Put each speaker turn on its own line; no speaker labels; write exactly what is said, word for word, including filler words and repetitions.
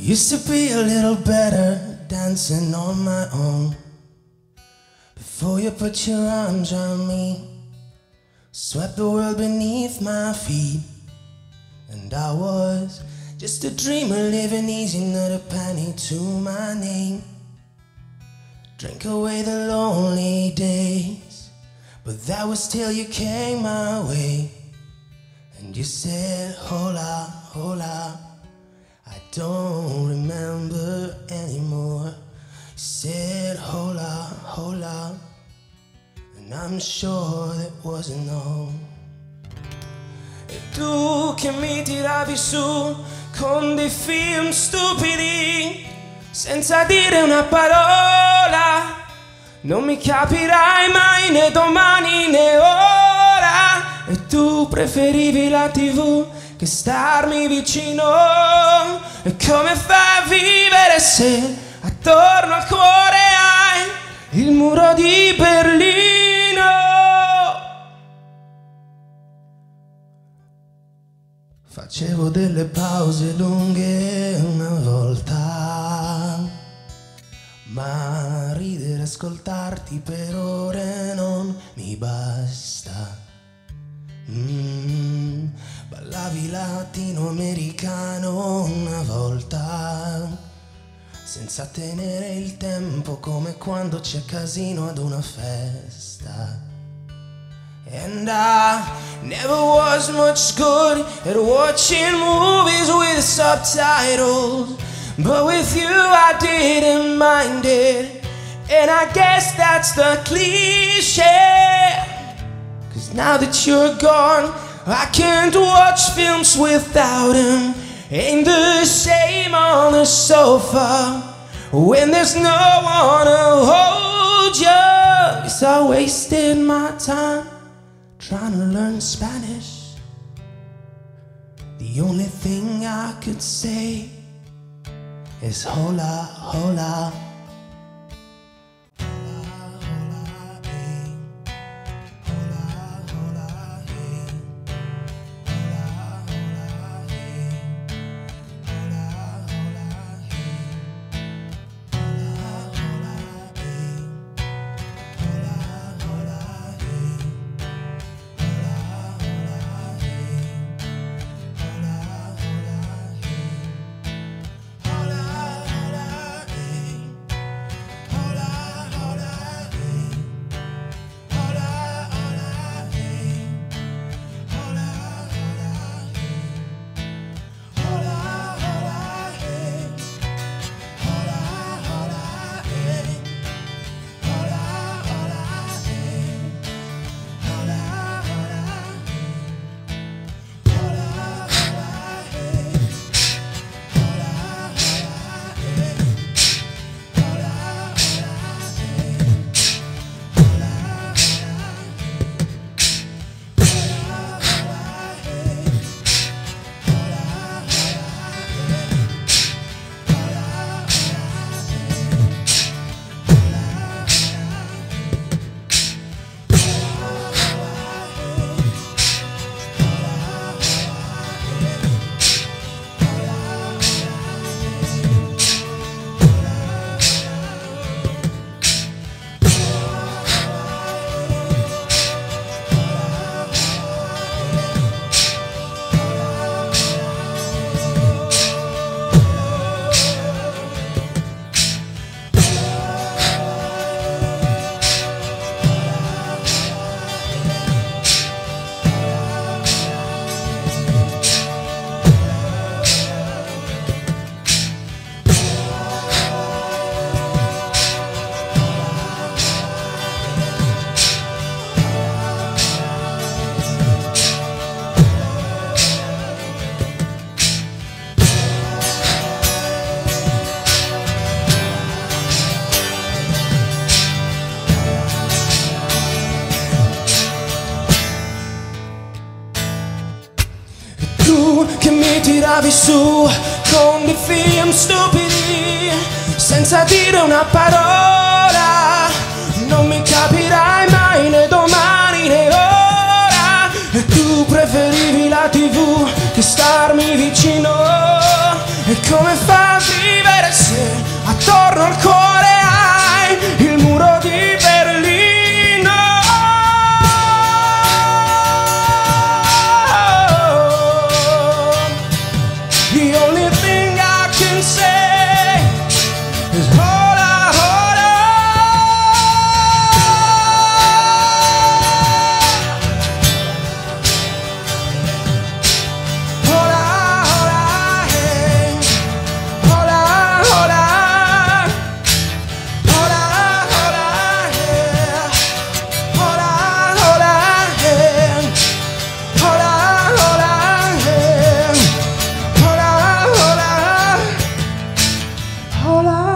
Used to be a little better dancing on my own. Before you put your arms around me, swept the world beneath my feet. And I was just a dreamer living easy, not a penny to my name. Drink away the lonely days, but that was till you came my way. And you said, hola, hola, I don't remember anymore. You said, hola, hola, and I'm sure that wasn't all. E tu che mi tiravi su con dei film stupidi, senza dire una parola, non mi capirai mai né domani né ora. E tu preferivi la tivù che starmi vicino. E come fai a vivere se attorno al cuore hai il muro di Berlino? Facevo delle pause lunghe una volta, ma ridere e ascoltarti per ore non mi basta. Mm, ballavi latinoamericano una volta, senza tenere il tempo, come quando c'è casino ad una festa. And I never was much good at watching movies with subtitles, but with you I didn't mind it. And I guess that's the cliche, 'cause now that you're gone, I can't watch films without him. Ain't the same on the sofa when there's no one to hold you. 'Cause I wasted my time trying to learn Spanish. The only thing I could say is hola, hola. Che mi tiravi su con dei film stupidi, senza dire una parola, non mi capirai mai né domani né ora. E tu preferivi la tivù che starmi vicino. E come fai vedere se attorno al cuore hai il muro di Berlino. The only thing I can say is hola, hola. Hola, hola, hey. Hola, hola. Hola, hola, hey. Hola, hola, hey. Hola, hola, hey. Hola, hola. Hola.